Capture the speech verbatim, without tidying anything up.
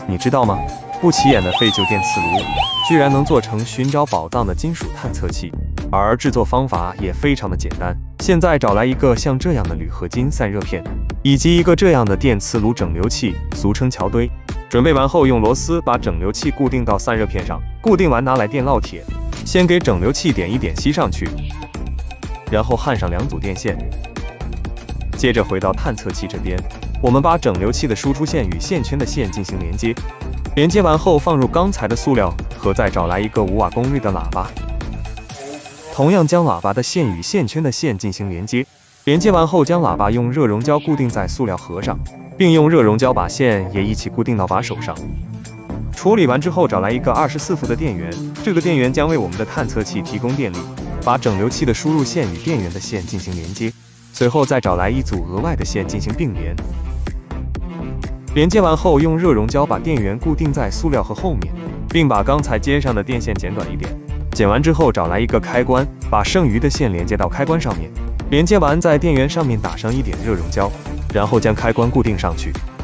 你知道吗？不起眼的废旧电磁炉，居然能做成寻找宝藏的金属探测器，而制作方法也非常的简单。现在找来一个像这样的铝合金散热片，以及一个这样的电磁炉整流器，俗称桥堆。准备完后，用螺丝把整流器固定到散热片上，固定完拿来电烙铁，先给整流器点一点吸上去，然后焊上两组电线。接着回到探测器这边，我们把整流器的输出线与线圈的线进行连接。连接完后，放入刚才的塑料盒，再找来一个五瓦功率的喇叭，同样将喇叭的线与线圈的线进行连接。连接完后，将喇叭用热熔胶固定在塑料盒上，并用热熔胶把线也一起固定到把手上。处理完之后，找来一个二十四伏的电源，这个电源将为我们的探测器提供电力。把整流器的输入线与电源的线进行连接，随后再找来一组额外的线进行并联。连接完后，用热熔胶把电源固定在塑料盒后面，并把刚才接上的电线剪短一点。剪完之后，找来一个开关，把剩余的线连接到开关上面。连接完，在电源上面打上一点热熔胶，然后将开关固定上去。